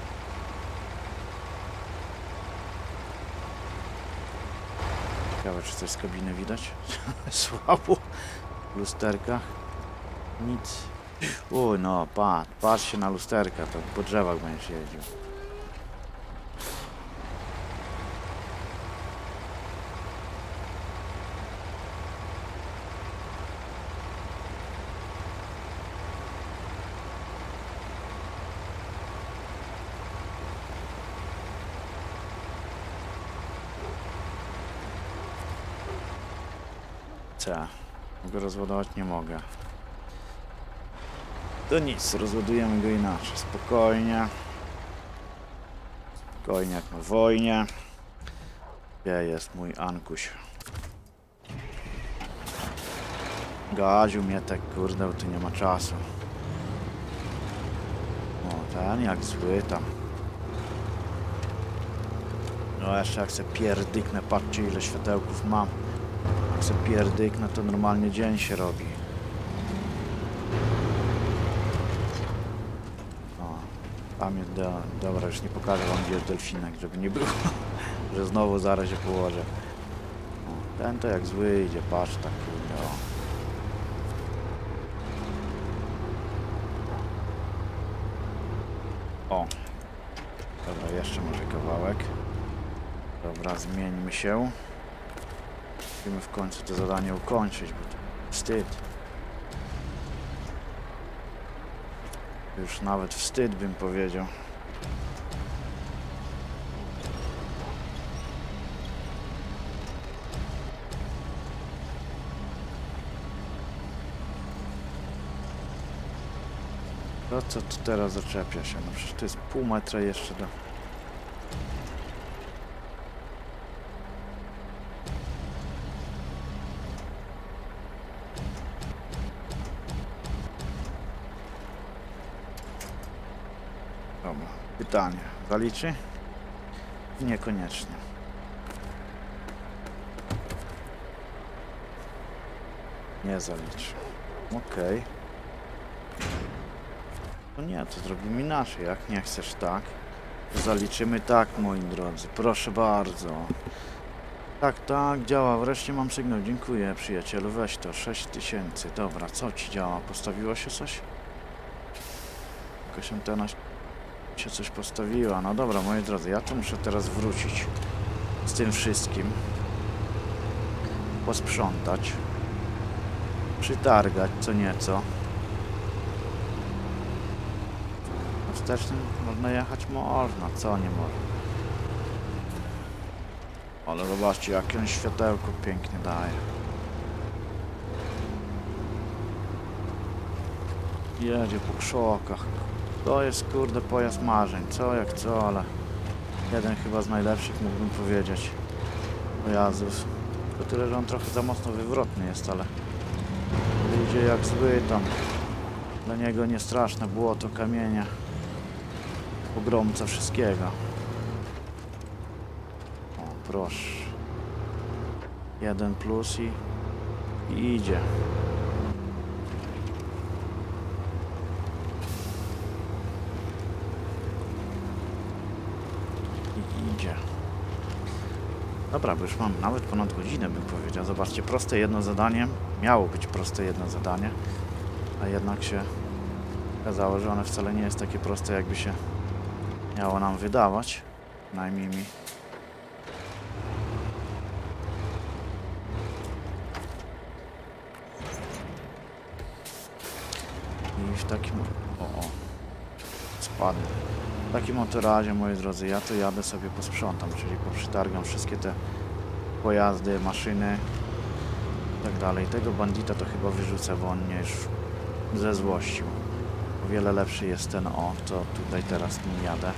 Ciekawe, czy coś z kabiny widać? Słabo. W lusterkach. Nic. No, patrz się na lusterka, to po drzewach będziesz jeździł. Co? Go rozładować nie mogę. To nic, rozładujemy go inaczej. Spokojnie. Spokojnie jak na wojnie. Gdzie jest mój Ankuś? Gaziu mnie tak, kurde, bo tu nie ma czasu. O, ten jak zły tam. No jeszcze jak se pierdyknę, patrzcie ile światełków mam. Jak se pierdyknę, to normalnie dzień się robi. Dobra, już nie pokażę wam gdzie jest delfinek, żeby nie było, że znowu zaraz się położę. O, ten to jak zły idzie, patrz tak kurde. O. Dobra, jeszcze może kawałek. Dobra, zmieńmy się. Musimy w końcu to zadanie ukończyć, bo to wstyd. Już nawet wstyd bym powiedział. To co tu teraz zaczepia się? No przecież to jest pół metra jeszcze do... Dobra, pytanie. Zaliczy? Niekoniecznie. Nie zaliczy. Okej. No nie, to zrobimy inaczej. Jak nie chcesz tak, to zaliczymy tak, moi drodzy. Proszę bardzo. Tak, tak, działa. Wreszcie mam sygnał. Dziękuję, przyjacielu. Weź to. 6000. Dobra, co ci działa? Postawiło się coś? Jakaś antena się coś postawiła. No dobra, moi drodzy, ja tu muszę teraz wrócić z tym wszystkim. Posprzątać. Przytargać co nieco. Wstecznym można jechać? Można. Co nie można? Ale zobaczcie, jakie on światełko pięknie daje. Jedzie po krzokach. To jest kurde pojazd marzeń. Co jak co, ale jeden chyba z najlepszych, mógłbym powiedzieć, pojazdów. Tylko tyle, że on trochę za mocno wywrotny jest, ale idzie jak zły tam. Dla niego nie straszne błoto, kamienie. Pogromca wszystkiego. O, proszę. 1 plus i idzie. I idzie. Dobra, bo już mam nawet ponad godzinę, bym powiedział. Zobaczcie, proste jedno zadanie. Miało być proste jedno zadanie, a jednak się okazało, że one wcale nie jest takie proste, jakby się miało nam wydawać. Przynajmniej mi. I w takim... O. Spadł. W takim oto razie, moi drodzy, ja to jadę sobie posprzątam, czyli poprzytargam wszystkie te pojazdy, maszyny i tak dalej. Tego bandita to chyba wyrzucę, bo on mnie już zezłościł. O wiele lepszy jest ten, o, co tutaj teraz nim jadę.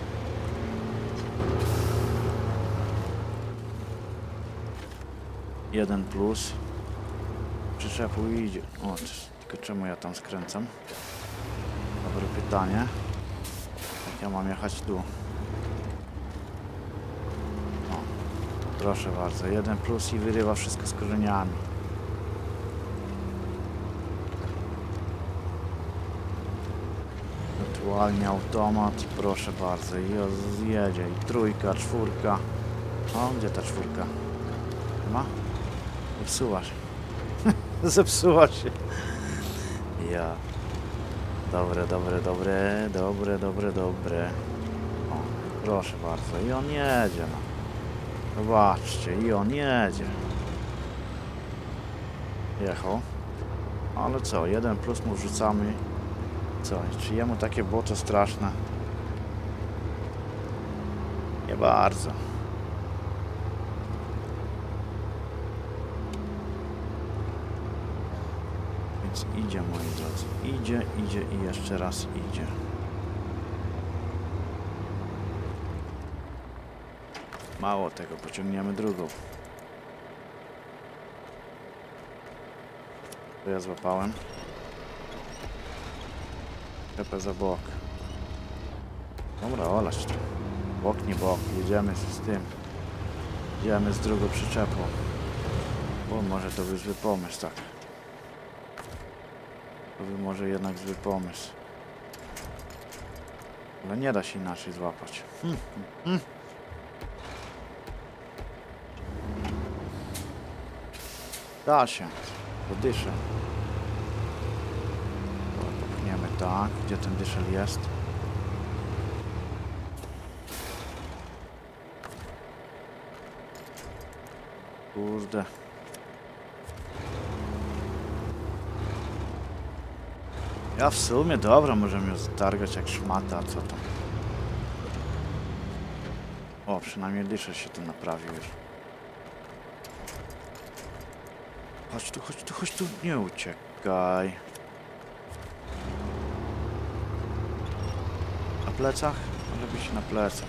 Jeden plus. Przyczepu idzie. O, tylko czemu ja tam skręcam? Dobre pytanie. Jak ja mam jechać tu? O, proszę bardzo. Jeden plus i wyrywa wszystko z korzeniami. Ewentualnie automat. Proszę bardzo. I jedzie. I trójka, czwórka. O, gdzie ta czwórka? Ma? Zepsuła się. Zepsuła się. Ja. Dobre, dobre, dobre, dobre, dobre, dobre. O, proszę bardzo. I on jedzie, no. Zobaczcie, i on jedzie. Jechał. Ale co, 1 plus mu wrzucamy. Co, czy jemu takie błoto straszne? Nie bardzo. Idzie, moi drodzy. Idzie, idzie i jeszcze raz idzie. Mało tego, pociągniemy drugą. To ja złapałem. Czepę za bok. Dobra, olać to. Bok, nie bok. Jedziemy z tym. Jedziemy z drugą przyczepą. Bo może to był zły pomysł, tak. To by może jednak zły pomysł. Ale nie da się inaczej złapać. Da się. Podyszę. Popchniemy tak. Gdzie ten dyszel jest? Kurde. Ja w sumie, dobra, możemy ją zatargać jak szmata, co tam. O, przynajmniej dyszel się tu naprawił już. Chodź tu, chodź tu, chodź tu, nie uciekaj. Na plecach? Może być na plecach.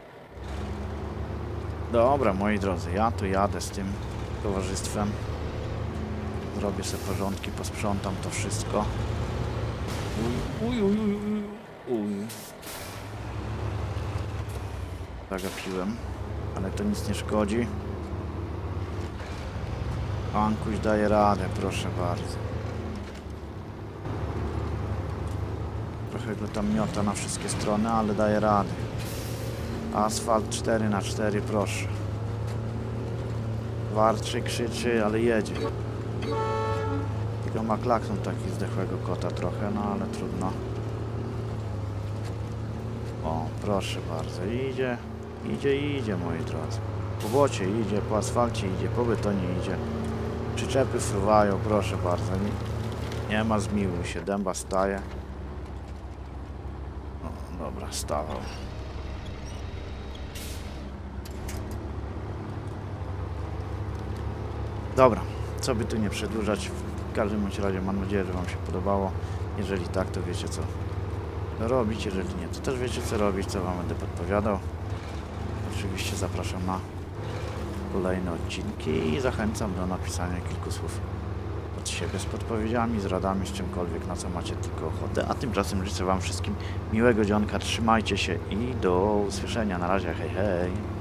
Dobra, moi drodzy, ja tu jadę z tym towarzystwem. Zrobię sobie porządki, posprzątam to wszystko. Uj, uj, uj, uj, uj. zagapiłem, ale to nic nie szkodzi. Ankuś daje radę, proszę bardzo. Trochę go tam miota na wszystkie strony, ale daje radę. Asfalt 4×4, proszę. Warczy, krzyczy, ale jedzie. Tylko ma klakson taki zdechłego kota trochę, no ale trudno. O, proszę bardzo, idzie, idzie, moi drodzy. Po błocie idzie, po asfalcie idzie, po betonie idzie. Przyczepy fruwają, proszę bardzo. Nie ma zmiłuj się, dęba staje. O, dobra, stawał. Dobra, co by tu nie przedłużać. W każdym bądź razie mam nadzieję, że wam się podobało. Jeżeli tak, to wiecie co robić, jeżeli nie, to też wiecie co robić, co wam będę podpowiadał. Oczywiście zapraszam na kolejne odcinki i zachęcam do napisania kilku słów od siebie z podpowiedziami, z radami, z czymkolwiek, na co macie tylko ochotę. A tymczasem życzę wam wszystkim miłego dzionka, trzymajcie się i do usłyszenia. Na razie, hej, hej.